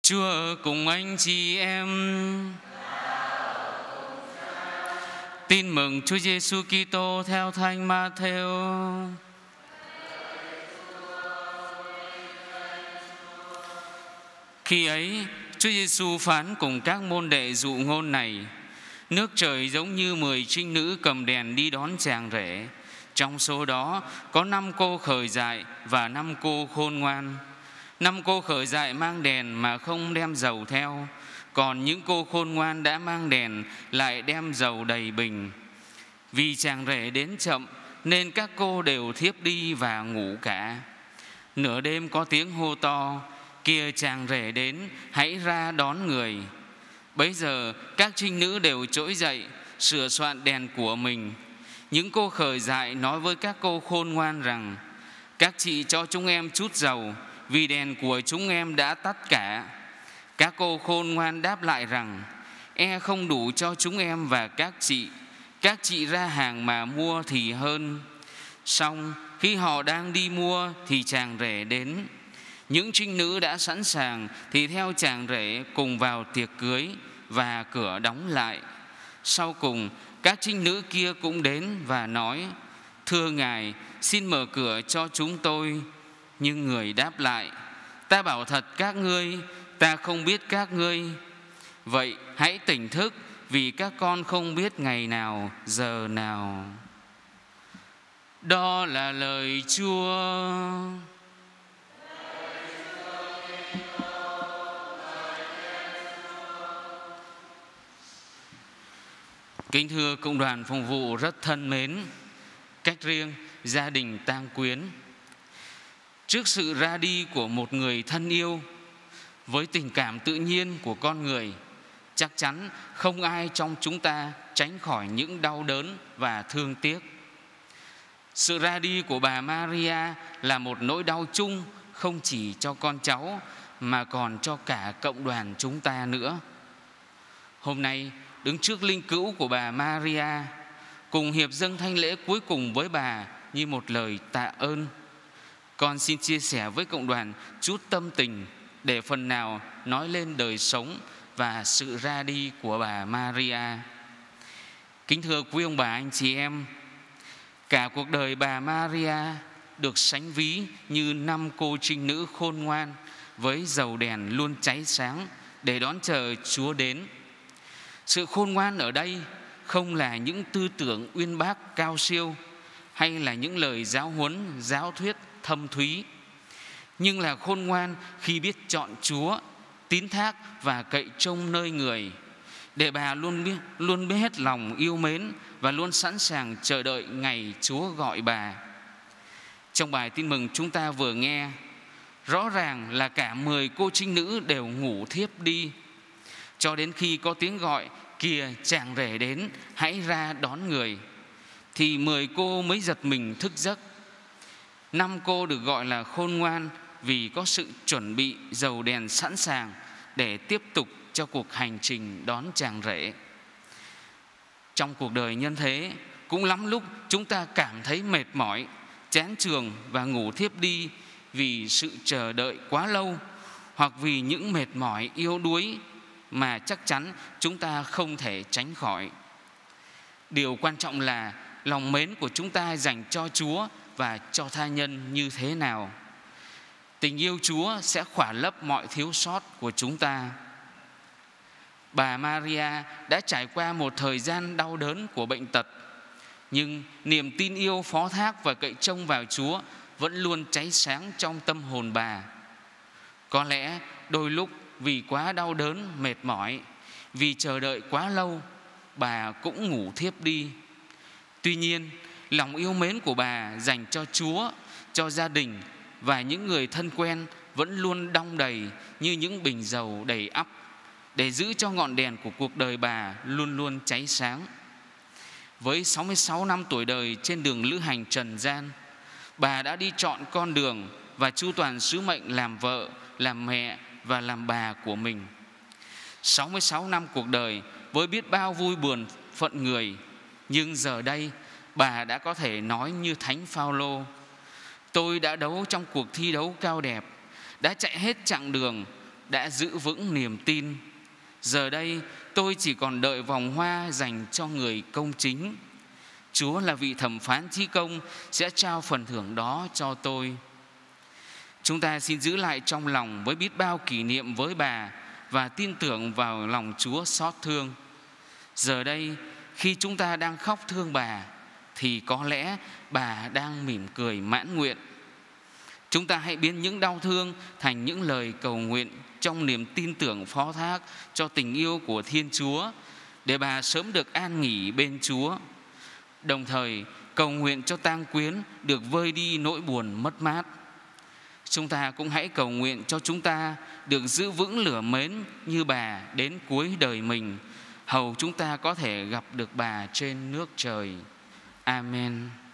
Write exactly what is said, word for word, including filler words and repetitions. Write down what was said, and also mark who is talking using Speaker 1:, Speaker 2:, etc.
Speaker 1: Chúa ở cùng anh chị em. Tin mừng Chúa Giêsu Kitô theo Thánh Ma-thêu. Khi ấy, Chúa Giêsu phán cùng các môn đệ dụ ngôn này: nước trời giống như mười trinh nữ cầm đèn đi đón chàng rể. Trong số đó có năm cô khờ dại và năm cô khôn ngoan. Năm cô khờ dại mang đèn mà không đem dầu theo, còn những cô khôn ngoan đã mang đèn lại đem dầu đầy bình. Vì chàng rể đến chậm nên các cô đều thiếp đi và ngủ cả. Nửa đêm có tiếng hô to: kìa, chàng rể đến, hãy ra đón người. Bấy giờ các trinh nữ đều trỗi dậy, sửa soạn đèn của mình. Những cô khờ dại nói với các cô khôn ngoan rằng: các chị cho chúng em chút dầu, vì đèn của chúng em đã tắt cả. Các cô khôn ngoan đáp lại rằng: e không đủ cho chúng em và các chị, các chị ra hàng mà mua thì hơn. Xong khi họ đang đi mua thì chàng rể đến. Những trinh nữ đã sẵn sàng thì theo chàng rể cùng vào tiệc cưới, và cửa đóng lại. Sau cùng các trinh nữ kia cũng đến và nói: thưa ngài, xin mở cửa cho chúng tôi. Nhưng người đáp lại: ta bảo thật các ngươi, ta không biết các ngươi. Vậy hãy tỉnh thức, vì các con không biết ngày nào, giờ nào. Đó là lời Chúa. Kính thưa cộng đoàn phục vụ rất thân mến, cách riêng gia đình tang quyến, trước sự ra đi của một người thân yêu, với tình cảm tự nhiên của con người, chắc chắn không ai trong chúng ta tránh khỏi những đau đớn và thương tiếc. Sự ra đi của bà Maria là một nỗi đau chung, không chỉ cho con cháu mà còn cho cả cộng đoàn chúng ta nữa. Hôm nay đứng trước linh cữu của bà Maria, cùng hiệp dâng thánh lễ cuối cùng với bà như một lời tạ ơn, con xin chia sẻ với cộng đoàn chút tâm tình để phần nào nói lên đời sống và sự ra đi của bà Maria. Kính thưa quý ông bà anh chị em, cả cuộc đời bà Maria được sánh ví như năm cô trinh nữ khôn ngoan với dầu đèn luôn cháy sáng để đón chờ Chúa đến. Sự khôn ngoan ở đây không là những tư tưởng uyên bác cao siêu hay là những lời giáo huấn, giáo thuyết thâm thúy, nhưng là khôn ngoan khi biết chọn Chúa, tín thác và cậy trông nơi người, để bà luôn biết, luôn biết hết lòng yêu mến và luôn sẵn sàng chờ đợi ngày Chúa gọi bà. Trong bài tin mừng chúng ta vừa nghe, rõ ràng là cả mười cô trinh nữ đều ngủ thiếp đi, cho đến khi có tiếng gọi: kìa, chàng rể đến, hãy ra đón người, thì mười cô mới giật mình thức giấc. Năm cô được gọi là khôn ngoan vì có sự chuẩn bị dầu đèn sẵn sàng để tiếp tục cho cuộc hành trình đón chàng rể. Trong cuộc đời nhân thế, cũng lắm lúc chúng ta cảm thấy mệt mỏi, chán chường và ngủ thiếp đi vì sự chờ đợi quá lâu, hoặc vì những mệt mỏi yếu đuối mà chắc chắn chúng ta không thể tránh khỏi. Điều quan trọng là lòng mến của chúng ta dành cho Chúa và cho tha nhân như thế nào. Tình yêu Chúa sẽ khỏa lấp mọi thiếu sót của chúng ta. Bà Maria đã trải qua một thời gian đau đớn của bệnh tật, nhưng niềm tin yêu phó thác và cậy trông vào Chúa vẫn luôn cháy sáng trong tâm hồn bà. Có lẽ đôi lúc vì quá đau đớn, mệt mỏi, vì chờ đợi quá lâu, bà cũng ngủ thiếp đi. Tuy nhiên, lòng yêu mến của bà dành cho Chúa, cho gia đình và những người thân quen vẫn luôn đong đầy như những bình dầu đầy ắp, để giữ cho ngọn đèn của cuộc đời bà luôn luôn cháy sáng. Với sáu mươi sáu năm tuổi đời trên đường lữ hành trần gian, bà đã đi trọn con đường và chu toàn sứ mệnh làm vợ, làm mẹ và làm bà của mình. sáu mươi sáu năm cuộc đời với biết bao vui buồn phận người, nhưng giờ đây bà đã có thể nói như Thánh Phaolô: tôi đã đấu trong cuộc thi đấu cao đẹp, đã chạy hết chặng đường, đã giữ vững niềm tin. Giờ đây tôi chỉ còn đợi vòng hoa dành cho người công chính. Chúa là vị thẩm phán chí công sẽ trao phần thưởng đó cho tôi. Chúng ta xin giữ lại trong lòng với biết bao kỷ niệm với bà và tin tưởng vào lòng Chúa xót thương. Giờ đây khi chúng ta đang khóc thương bà thì có lẽ bà đang mỉm cười mãn nguyện. Chúng ta hãy biến những đau thương thành những lời cầu nguyện trong niềm tin tưởng phó thác cho tình yêu của Thiên Chúa, để bà sớm được an nghỉ bên Chúa. Đồng thời cầu nguyện cho tang quyến được vơi đi nỗi buồn mất mát. Chúng ta cũng hãy cầu nguyện cho chúng ta được giữ vững lửa mến như bà đến cuối đời mình, hầu chúng ta có thể gặp được bà trên nước trời. Amen.